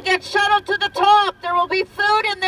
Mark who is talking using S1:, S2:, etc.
S1: get shuttled to the top. There will be food in